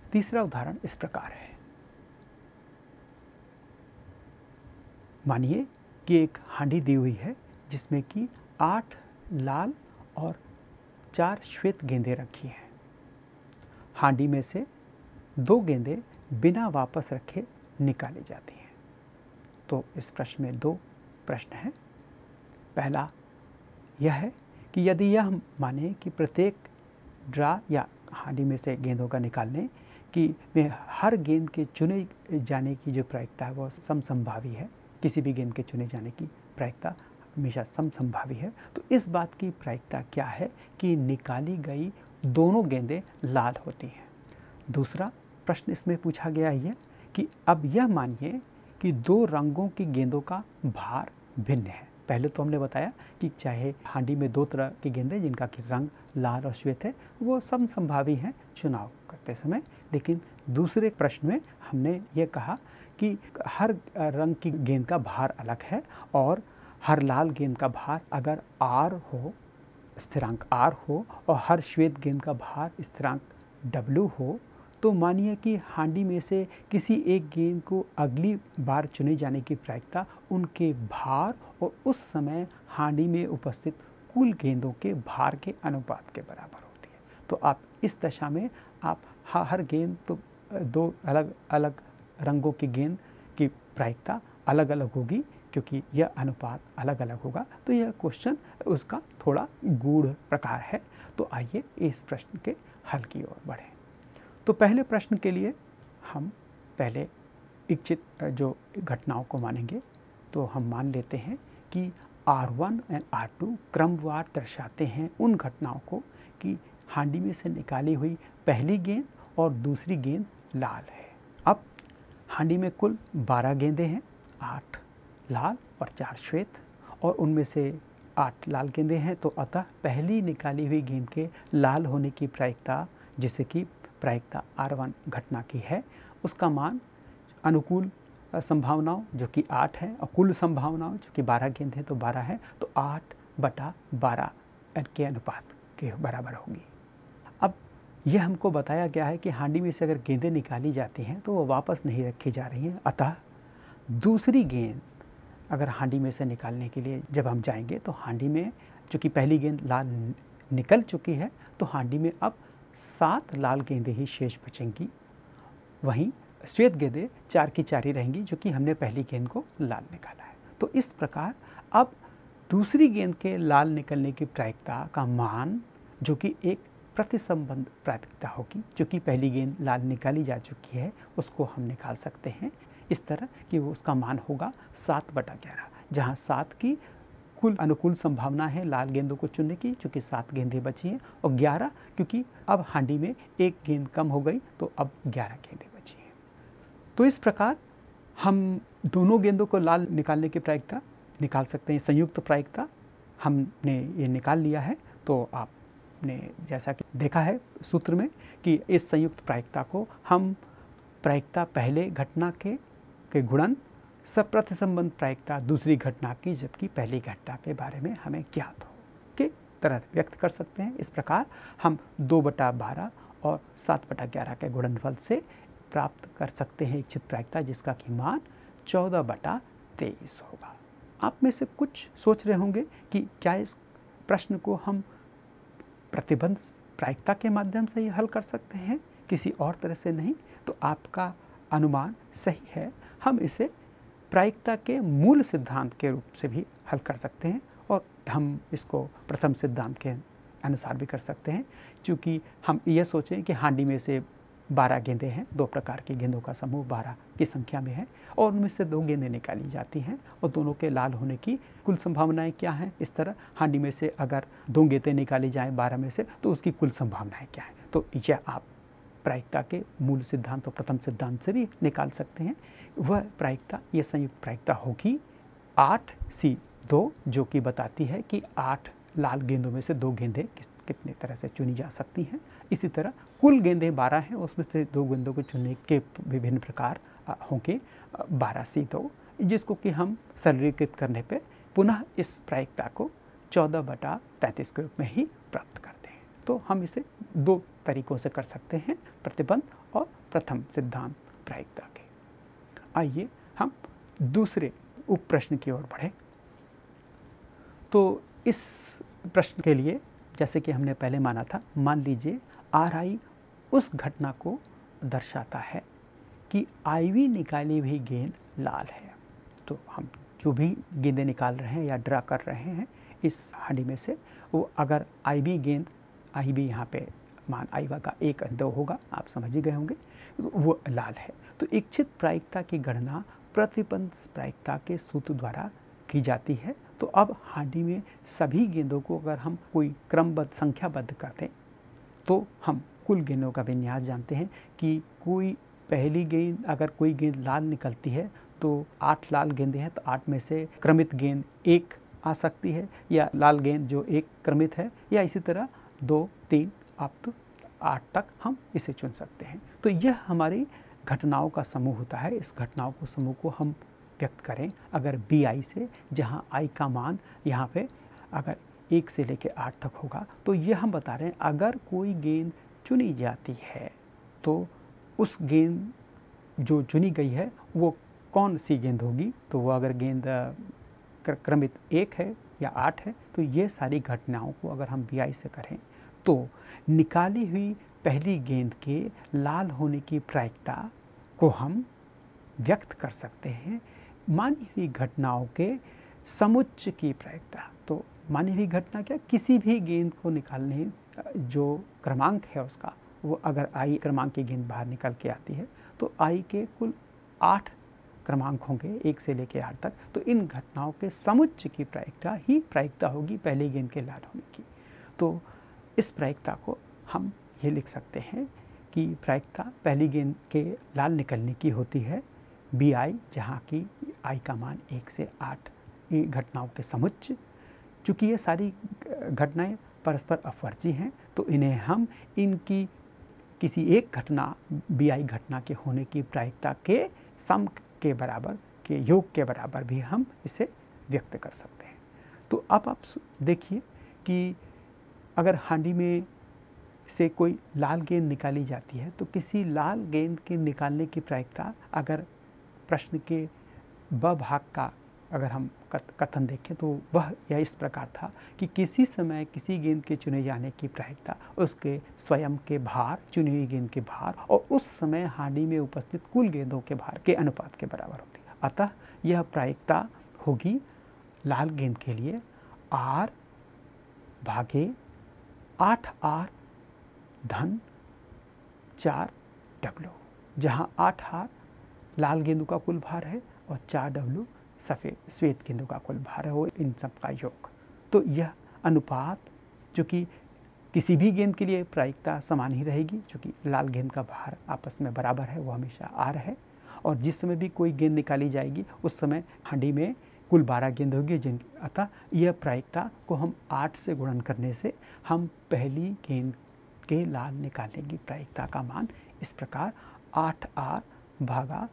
तीसरा उदाहरण इस प्रकार है। मानिए कि एक हांडी दी हुई है जिसमें कि 8 लाल और 4 श्वेत गेंदें रखी हैं। हांडी में से 2 गेंदें बिना वापस रखे निकाली जाती हैं। तो इस प्रश्न में 2 प्रश्न हैं। पहला यह है कि यदि यह माने कि प्रत्येक ड्रा या हांडी में से गेंदों का निकालने कि में हर गेंद के चुने जाने की जो प्रायिकता है वह समसंभावी है, किसी भी गेंद के चुने जाने की प्रायिकता हमेशा समसंभावी है, तो इस बात की प्रायिकता क्या है कि निकाली गई दोनों गेंदें लाल होती हैं। दूसरा प्रश्न इसमें पूछा गया है कि अब यह मानिए कि 2 रंगों की गेंदों का भार भिन्न है। पहले तो हमने बताया कि चाहे हांडी में 2 तरह की गेंदें जिनका कि रंग लाल और श्वेत है वो समसंभावी हैं चुनाव करते समय, लेकिन दूसरे प्रश्न में हमने ये कहा कि हर रंग की गेंद का भार अलग है और हर लाल गेंद का भार अगर R हो, स्थिरांक R हो, और हर श्वेत गेंद का भार स्थिरांक W हो, तो मानिए कि हांडी में से किसी एक गेंद को अगली बार चुने जाने की प्रायिकता उनके भार और उस समय हांडी में उपस्थित कुल गेंदों के भार के अनुपात के बराबर होती है। तो आप इस दशा में आप हर गेंद तो 2 अलग अलग रंगों की गेंद की प्रायिकता अलग अलग होगी क्योंकि यह अनुपात अलग अलग होगा। तो यह क्वेश्चन उसका थोड़ा गूढ़ प्रकार है। तो आइए इस प्रश्न के हल की ओर बढ़ें। तो पहले प्रश्न के लिए हम पहले इच्छित जो घटनाओं को मानेंगे, तो हम मान लेते हैं कि R1 और R2 क्रमवार दर्शाते हैं उन घटनाओं को कि हांडी में से निकाली हुई पहली गेंद और दूसरी गेंद लाल है। अब हांडी में कुल 12 गेंदें हैं, 8 लाल और 4 श्वेत, और उनमें से 8 लाल गेंदें हैं, तो अतः पहली निकाली हुई गेंद के लाल होने की प्रायिकता, जिसे कि प्रायिकता R1 घटना की है, उसका मान अनुकूल संभावनाओं जो कि 8 है और कुल संभावनाओं जो कि 12 गेंद है तो 12 है, तो 8/12 के अनुपात के बराबर होगी। अब यह हमको बताया गया है कि हांडी में से अगर गेंदें निकाली जाती हैं तो वो वापस नहीं रखी जा रही हैं, अतः दूसरी गेंद अगर हांडी में से निकालने के लिए जब हम जाएंगे तो हांडी में चूँकि पहली गेंद लाल निकल चुकी है तो हांडी में अब 7 लाल गेंदें ही शेष बचेंगी, वहीं श्वेत गेंदें 4 की 4 ही रहेंगी जो कि हमने पहली गेंद को लाल निकाला है। तो इस प्रकार अब दूसरी गेंद के लाल निकलने की प्रायिकता का मान जो कि एक प्रतिसंबंध प्रायिकता होगी, जो कि पहली गेंद लाल निकाली जा चुकी है उसको हम निकाल सकते हैं इस तरह कि वो उसका मान होगा 7/11, जहाँ 7 की कुल अनुकूल संभावना है लाल गेंदों को चुनने की, चूँकि 7 गेंदें बची हैं, और 11 क्योंकि अब हांडी में एक गेंद कम हो गई तो अब 11 गेंदें बची हैं। तो इस प्रकार हम दोनों गेंदों को लाल निकालने की प्रायिकता निकाल सकते हैं। संयुक्त प्रायिकता हमने ये निकाल लिया है। तो आपने जैसा कि देखा है सूत्र में कि इस संयुक्त प्रायिकता को हम प्रायिकता पहले घटना के गुणन सप्रतिसंबंध प्रायिकता दूसरी घटना की जबकि पहली घटना के बारे में हमें ज्ञात हो के तरह व्यक्त कर सकते हैं। इस प्रकार हम 2/12 और 7/11 के गुणनफल से प्राप्त कर सकते हैं इच्छित प्रायिकता, जिसका कि मान 14/23 होगा। आप में से कुछ सोच रहे होंगे कि क्या इस प्रश्न को हम प्रतिबंध प्रायिकता के माध्यम से ही हल कर सकते हैं, किसी और तरह से नहीं? तो आपका अनुमान सही है। हम इसे प्रायिकता के मूल सिद्धांत के रूप से भी हल कर सकते हैं और हम इसको प्रथम सिद्धांत के अनुसार भी कर सकते हैं। चूँकि हम ये सोचें कि हांडी में से 12 गेंदें हैं, 2 प्रकार की गेंदों का समूह 12 की संख्या में है और उनमें से 2 गेंदें निकाली जाती हैं और दोनों के लाल होने की कुल संभावनाएं क्या हैं। इस तरह हांडी में से अगर 2 गेंदें निकाली जाएं 12 में से तो उसकी कुल संभावनाएं क्या हैं। तो यह आप प्रायिकता के मूल सिद्धांत और प्रथम सिद्धांत से भी निकाल सकते हैं। वह प्रायिकता ये संयुक्त प्रायिकता होगी 8C2, जो कि बताती है कि 8 लाल गेंदों में से 2 गेंदें कितने तरह से चुनी जा सकती हैं। इसी तरह कुल गेंदें 12 हैं, उसमें से 2 गेंदों को चुनने के विभिन्न प्रकार होंगे 12C2, जिसको कि हम सरलीकृत करने पे पुनः इस प्रायिकता को 14/33 के रूप में ही प्राप्त करते हैं। तो हम इसे 2 तरीकों से कर सकते हैं, प्रतिबंध और प्रथम सिद्धांत प्रायिकता के। आइए हम दूसरे उप प्रश्न की ओर बढ़े। तो इस प्रश्न के लिए जैसे कि हमने पहले माना था, मान लीजिए RI उस घटना को दर्शाता है कि IV निकाली हुई गेंद लाल है। तो हम जो भी गेंदें निकाल रहे हैं या ड्रा कर रहे हैं इस हांडी में से, वो अगर IB गेंद, IB यहाँ पे मान I का 1 2 होगा, आप समझ ही गए होंगे, तो वो लाल है। तो इच्छित प्रायिकता की गणना प्रतिबंध प्रायिकता के सूत्र द्वारा की जाती है। तो अब हांडी में सभी गेंदों को अगर हम कोई क्रमबद्ध संख्याबद्ध कर दें तो हम कुल गेंदों का विन्यास जानते हैं कि कोई पहली गेंद, अगर कोई गेंद लाल निकलती है तो 8 लाल गेंदें हैं, तो 8 में से क्रमित गेंद 1 आ सकती है, या लाल गेंद जो 1 क्रमित है, या इसी तरह 2 3 अब तो 8 तक हम इसे चुन सकते हैं। तो यह हमारी घटनाओं का समूह होता है। इस घटनाओं को समूह को हम व्यक्त करें अगर BI से, जहाँ I का मान यहाँ पे अगर 1 से लेकर 8 तक होगा, तो यह हम बता रहे हैं अगर कोई गेंद चुनी जाती है तो उस गेंद जो चुनी गई है वो कौन सी गेंद होगी। तो वो अगर गेंद क्रमित 1 है या 8 है, तो ये सारी घटनाओं को अगर हम BI से करें तो निकाली हुई पहली गेंद के लाल होने की प्रायिकता को हम व्यक्त कर सकते हैं मानी हुई घटनाओं के समुच्चय की प्रायिकता। तो मानी हुई घटना क्या, किसी भी गेंद को निकालने जो क्रमांक है उसका, वो अगर I क्रमांक की गेंद बाहर निकल के आती है तो I के कुल 8 क्रमांक होंगे 1 से लेकर 8 तक। तो इन घटनाओं के समुच्चय की प्रायिकता ही प्रायिकता होगी पहली गेंद के लाल होने की। तो इस प्रायिकता को हम ये लिख सकते हैं कि प्रायिकता पहली गेंद के लाल निकलने की होती है BI, जहाँ की I का मान 1 से 8 ये घटनाओं के समुच्चय। चूँकि ये सारी घटनाएं परस्पर अपवर्ती हैं तो इन्हें हम इनकी किसी एक घटना BI घटना के होने की प्रायिकता के सम के बराबर, के योग के बराबर भी हम इसे व्यक्त कर सकते हैं। तो अब आप देखिए कि अगर हांडी में से कोई लाल गेंद निकाली जाती है तो किसी लाल गेंद के निकालने की प्रायिकता, अगर प्रश्न के ब भाग का अगर हम कथन देखें तो वह यह इस प्रकार था कि किसी समय किसी गेंद के चुने जाने की प्रायिकता उसके स्वयं के भार, चुनी हुई गेंद के भार और उस समय हांडी में उपस्थित कुल गेंदों के भार के अनुपात के बराबर होती है। अतः यह प्रायिकता होगी लाल गेंद के लिए R भागे 8R धन 4W, जहाँ 8R लाल गेंदों का कुल भार है और 4W सफ़ेद श्वेत गेंदों का कुल भार है, वो इन सब का योग। तो यह अनुपात जो कि किसी भी गेंद के लिए प्रायिकता समान ही रहेगी, चूँकि लाल गेंद का भार आपस में बराबर है, वो हमेशा R है। और जिस समय भी कोई गेंद निकाली जाएगी उस समय हांडी में कुल 12 गेंद होगी जिनकी, अतः यह प्रायिकता को हम 8 से गुणन करने से हम पहली गेंद के लाल निकालने की प्रायिकता का मान इस प्रकार 8R भागा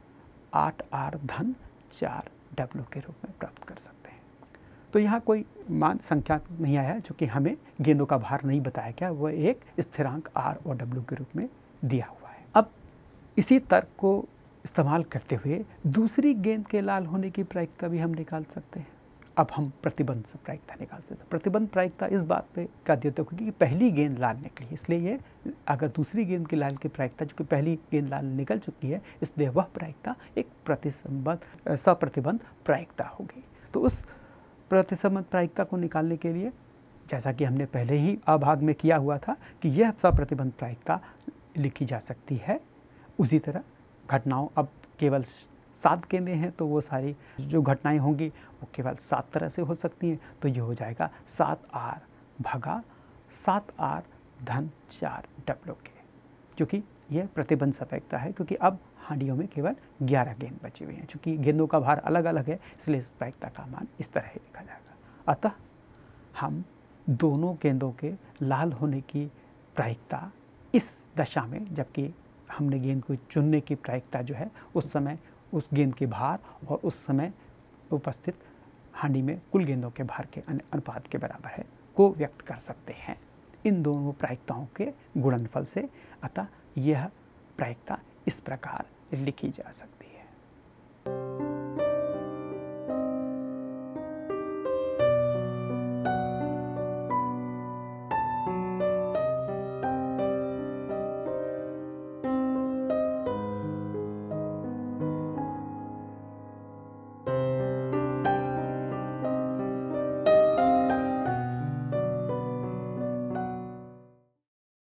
8R धन 4W के रूप में प्राप्त कर सकते हैं। तो यहाँ कोई मान संख्या नहीं आया चूँकि हमें गेंदों का भार नहीं बताया गया, वह एक स्थिरांक R और W के रूप में दिया हुआ है। अब इसी तर्क को इस्तेमाल करते हुए दूसरी गेंद के लाल होने की प्रायिकता भी हम निकाल सकते हैं। अब हम प्रतिबंध से प्रायिकता निकाल सकते हैं। प्रतिबंध प्रायिकता इस बात पे का द्योतक होगी कि पहली गेंद लाल निकली, इसलिए ये अगर दूसरी गेंद के लाल की प्रायिकता जो कि पहली गेंद लाल निकल चुकी है, इसलिए वह प्रायिकता एक सप्रतिबंध प्रायिकता होगी। तो उस प्रतिसंबंध प्रायिकता को निकालने के लिए जैसा कि हमने पहले ही अभाग में किया हुआ था कि यह सप्रतिबंध प्रायिकता लिखी जा सकती है। उसी तरह घटनाओं, अब केवल 7 गेंदें हैं तो वो सारी जो घटनाएं होंगी वो केवल 7 तरह से हो सकती हैं। तो ये हो जाएगा 7R भागा 7R धन 4W के, क्योंकि यह प्रतिबंध सापेक्षता है, क्योंकि अब हांडियों में केवल 11 गेंद बची हुई हैं। चूँकि गेंदों का भार अलग अलग है इसलिए इस प्रायिकता का मान इस तरह ही लिखा जाएगा। अतः हम दोनों गेंदों के लाल होने की प्रायिकता इस दशा में, जबकि हमने गेंद को चुनने की प्रायिकता जो है उस समय उस गेंद के भार और उस समय उपस्थित हांडी में कुल गेंदों के भार के अनुपात के बराबर है, को व्यक्त कर सकते हैं इन दोनों प्रायिकताओं के गुणनफल से। अतः यह प्रायिकता इस प्रकार लिखी जा सकती है।